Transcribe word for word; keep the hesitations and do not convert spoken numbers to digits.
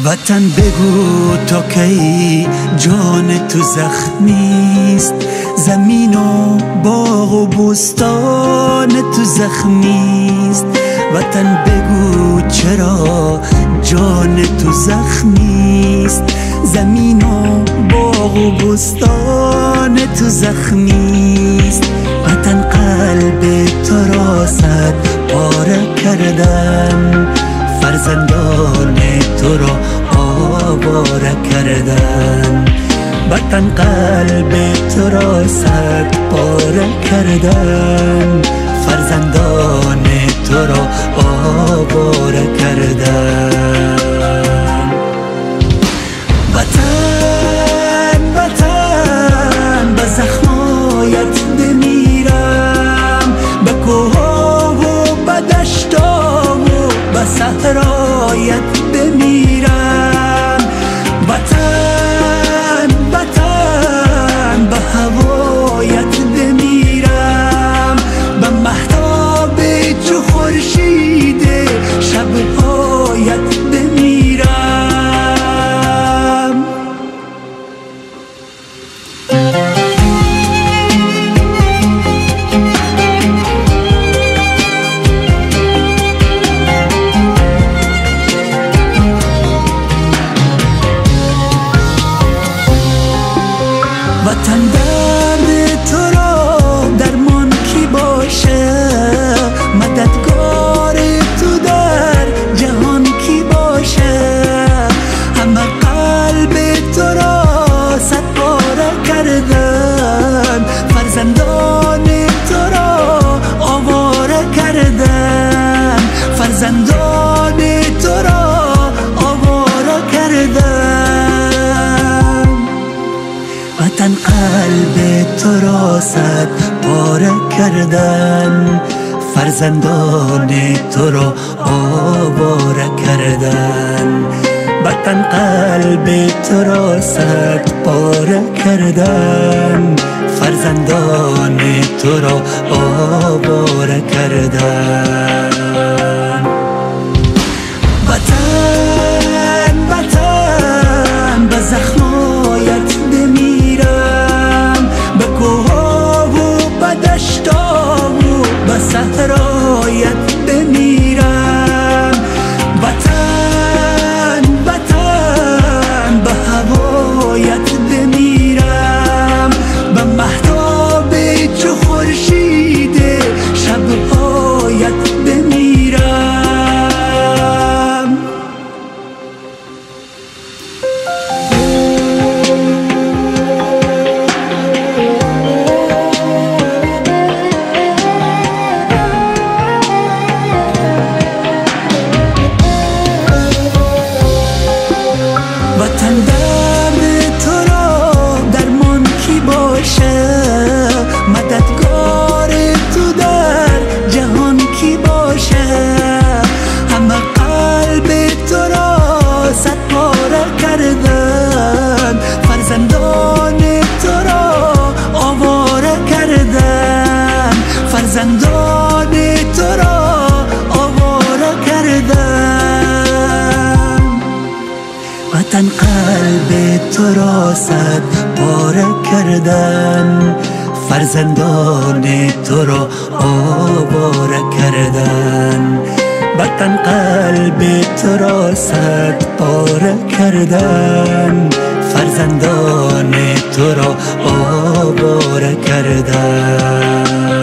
وطن بگو تا کی جان تو زخمیست، زمین و باغ و بستان تو زخمیست. وطن بگو چرا جان تو زخمیست، زمین و باغ و بستان تو زخمیست. وطن قلب تو را صد پاره کردن، فرزندان تو را آواره کردن. وطن قلب تو را صد پاره کردن، فرزندان تو را آواره کردن. وطن وطن به زخمایت بمیرم، به کوها و به دشتا و به صحرایت بمیرم. وطن وطن به هوایت بمیرم، به مهتاب چو خورشید شبهایت بمیرم. وطن درد تو را درمان کی باشه، مددگار تو در جهان کی باشه. همه قلب تو را صد پاره کردن، فرزندان تو را آواره کردن، فرزندان تو را آواره کردن. وطن قلب تو را صد پاره کردن، فرزندان تو را آواره کردن. وطن قلب تو را صد پاره کردن، فرزندان تو را آواره کردن. وطن وطن به زخمایت بمیرم، به کوها و به دشتا و به صحرایت بمیرم. وطن وطن به هوایت بمیرم، به مهتاب چو خورشید شبهایت بمیرم. وطن درد تو را درمان کی باشه، مددگار تو در جهان کی باشه. همه قلب تو را صد پاره کردن، فرزندان تو را آواره کردن، فرزندان تو را آواره کردن. وطن قلب تو را صد پاره کردن، فرزندان تو را آواره کردن. وطن قلب تو را صد پاره کردن، فرزندان تو را آواره کردن.